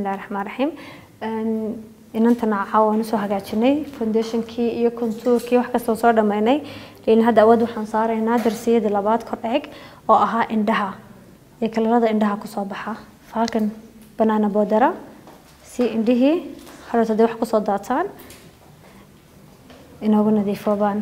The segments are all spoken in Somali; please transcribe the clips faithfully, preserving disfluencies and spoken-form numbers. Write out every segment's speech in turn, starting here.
الله الرحمن الرحيم إن أنت نعاون نسوا هجاتشني foundation كي iyo contour كي wax kasta soo dhameynay لأن هذا أود وحن صار هنا درسية دلابات كرعك أو أها عندها يكل هذا عندها كصباحة فهكن بنانا بودرة سي عنده حرة تدي wax kusoo daataan inoogu nadiifo baan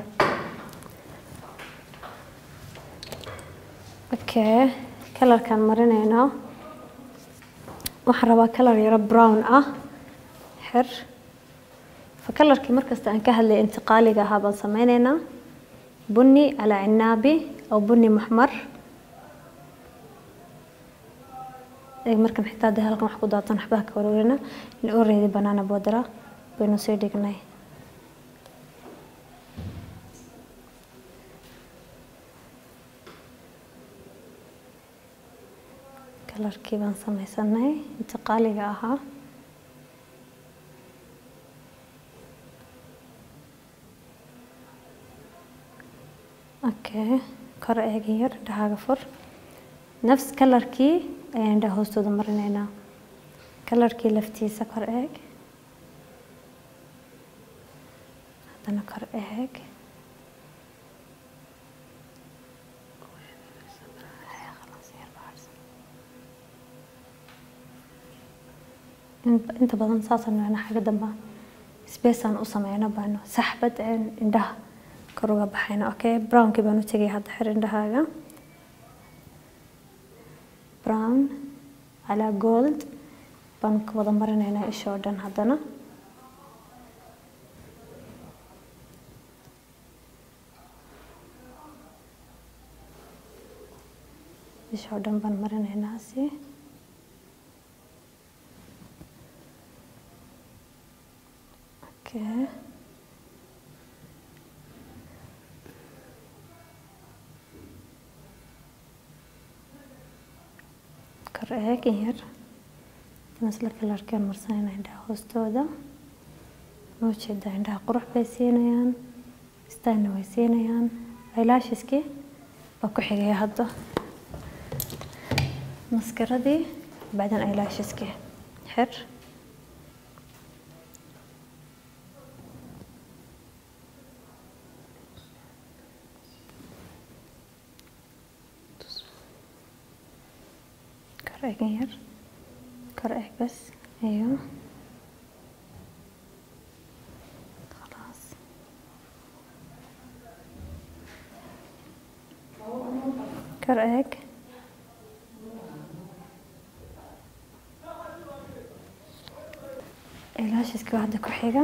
okay color kan marinayna waxaan rabaa color yar brown ah xir fa colorkii markasta aan ka hadlay intiqaaliga ahaa baan sameynayna bunni ala cinaabi aw bunni muxmar ay markan xitaa de halkan wax ku daatan waxba ka wareerina in already banana bodra baynu soo dhignay colorkii baan sameysanay intiqaaliga ahaa okay kor eegi yar dhahaga fur nafs colorkii ayaan dhaha hoostooda marinaynaa colorkii laftiisa kor eeg haddana kor eeg inta badan saasan macna xaga damba space aan u sameeyna baano saxbad aan indhaha kor uga baxayna okay brown kii baan u tagay hadda xir indhahaaga brown ala gold baan ku wada marinaynaa isha dhan haddana isha dhan baan marinaynaa si okay kor eeg yar مثل كلر كان مرسين عندها هوستودا موجودة عندها قروح بيسينيان استنوا يسينيان ايلاشسكي باكو حيجي هذا مسكرة دي بعدين ايلاشسكي حر كرأيك ير كرأيك بس ايوه خلاص كرأيك إلاش اسكي واحدة كحيقة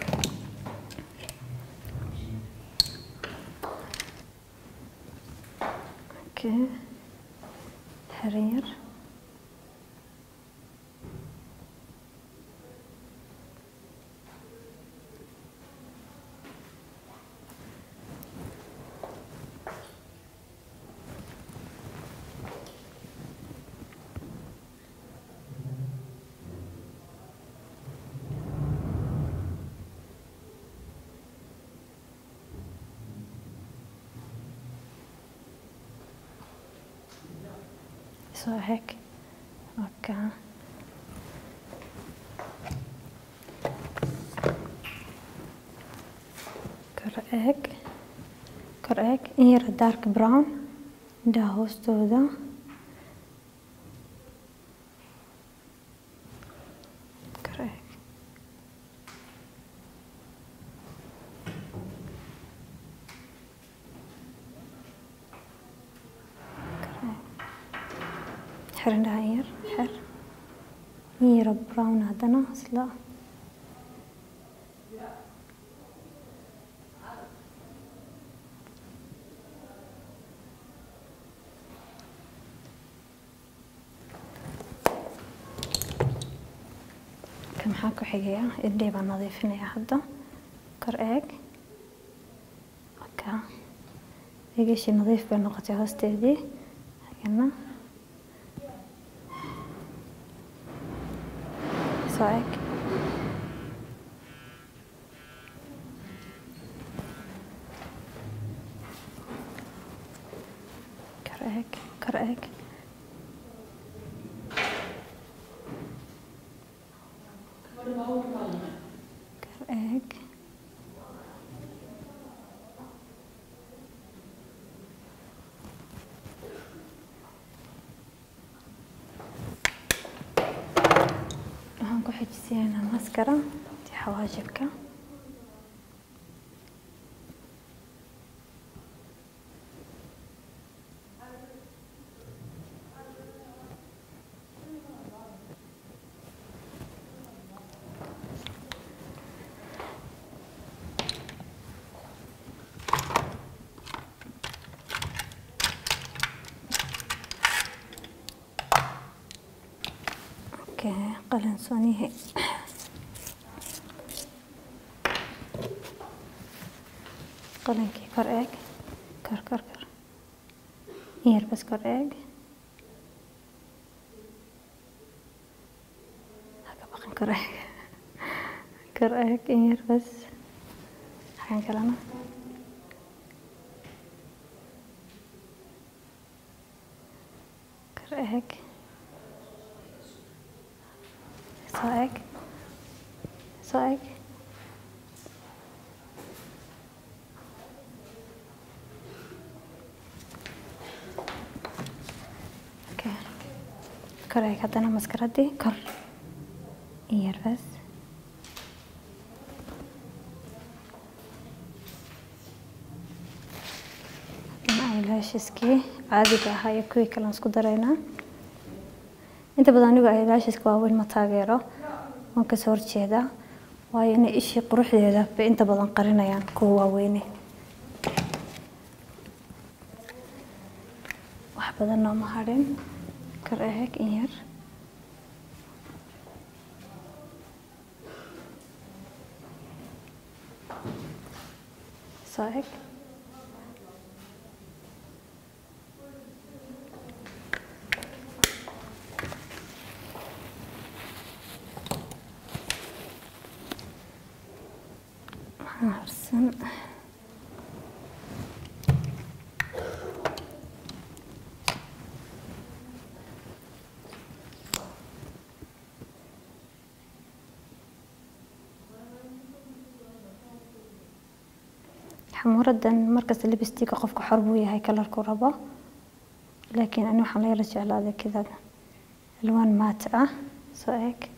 اوكي حرير سو هيك اوكي كرأيك كرأيك إير دارك براون ده هوستو ده كرأيك حر عندها إير حر إير براون هذانا أصلا كم حاكو حقيقة إدي بنظيفنا يا حدا كرأيك أوكي يجي شي نظيف بالنقطة هوستي دي هنا سواك كرأيك كرأيك waxaan ku xijisiyaa maskara ti xawaajibka قلن صونيه قلن كي كر اك كر كر كر ير بس كر اك هكا بقى كر اك كر اك ير بس حين كلامه كر اك صايق صايق اوكي كر هذا انا مسكرتي كر ير بس معي لاشسكي عادي هاي كوي كلام اسكو درينا inta badan anigu ay laashiska waaweyn ma taageero waan ka soo horjeeda waayo inay ishii quruxdeeda ba inta badan qarinayaan kuwa waaweyn wax badan ma harin kar eeg in yar saak هرسم حموردا مركز اللبستيك قفك حربوية هاي كلر كربة لكن أنا حاليا رجع هذا كذا ألوان ماتعة سويك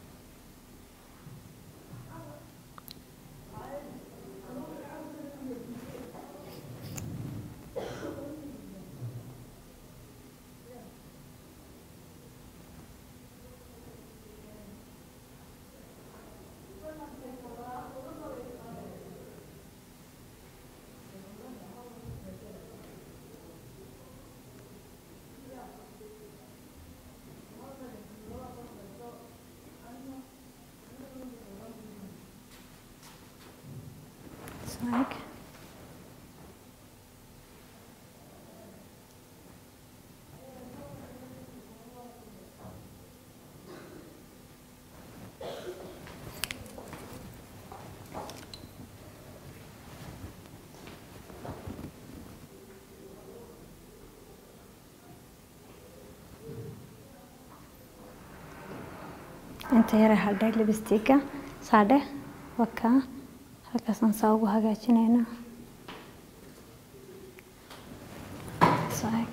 like انت يرى هالداي لبستيكا صاده وكا halkaasaan saa ugu hagaajinaynaa saag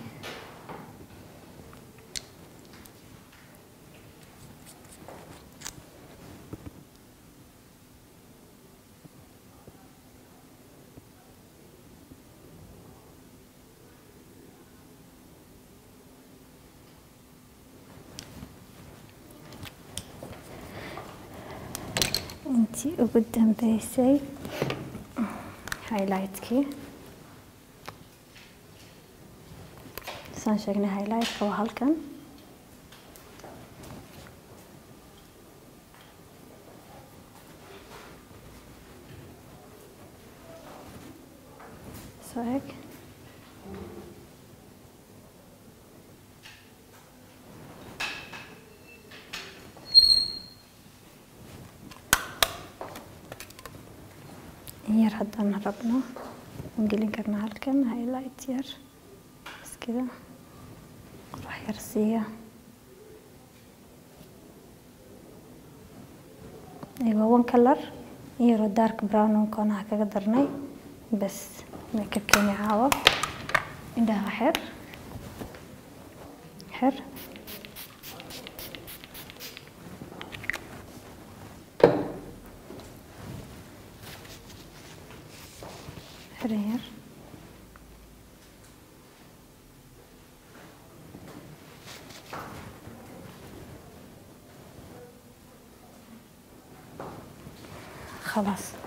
intii ugu dambeysay highlight-kii saan sheegnay highlight-ka waa halkan soo eg ير حتى نهربنا ونقلين كرنا هالكن هايلايت ير بس كذا راح يرسيه ايوه وان كلر يرو دارك براون ونكونها كقدرني بس ميك اب كيني عاوة عندها حر حر فرير خلاص